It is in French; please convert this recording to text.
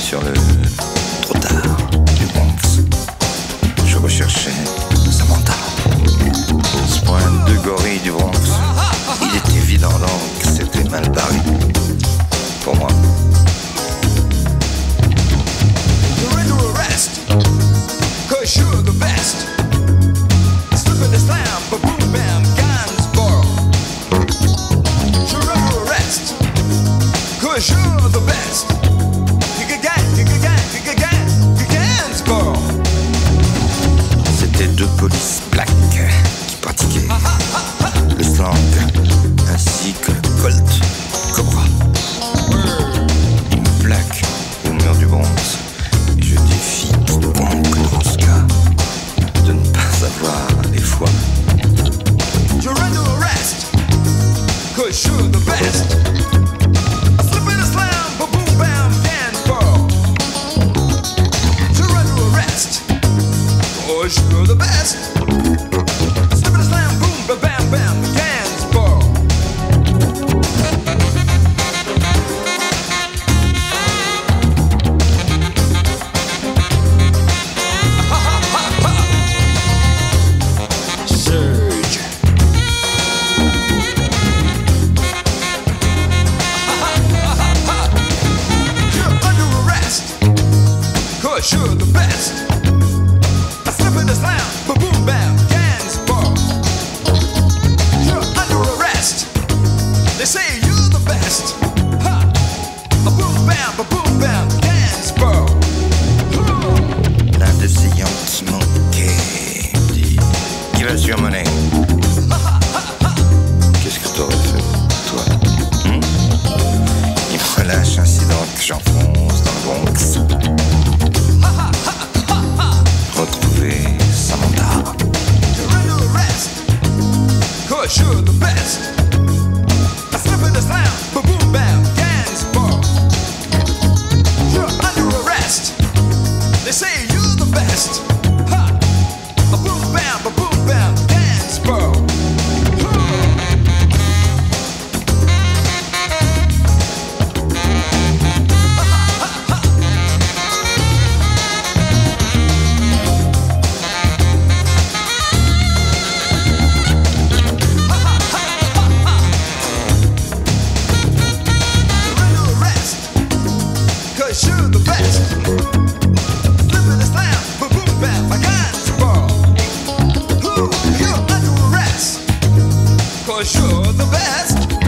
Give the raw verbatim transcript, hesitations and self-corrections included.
sur le trottoir du Bronx. Je recherchais Samantha. Ce point de gorille du Bronx, il est évident donc que c'était mal barré pour moi. You're under arrest, cause you're the best. Slip in the slam, but boom bam, Gainsbourg. You're under arrest, cause you're the best. C'était deux polices black qui pratiquaient le slang ainsi que le Colt Cobra. Ils me plaquent au mur du Bronx et je défie quiconque dans ce cas de ne pas avoir les fois. You're under arrest, cause you're the best. A slip in a slam, ba boom bam, Gainsbourg. You're under arrest, cause you're the best. A slip in a slam, boom, ba bam bam, Gainsbourg. Serge. You're under arrest, cause you're the best. A slip in the slam, ba boom bam, Gainsbourg. You're under arrest. They say you're the best. Ha! A boom bam, ba boom bam, Gainsbourg. L'un de ces Yankees manquait me dit « Give us your money ». Qu'est-ce que t'aurais fait, toi hmm? Il me relâche ainsi donc que j'enfonce dans le Bronx. Retrouver Samantha. You're under arrest, cause you're the best. A slip in the slam, ba boom bam, Gainsbourg. You're under arrest. They say you're the best. Ha! A boom bam, ba boom bam, Gainsbourg. Cause you're the best. Slip in the slam, ba boom bam, Gainsbourg. Ooh, you're under arrest. Cause you're the best.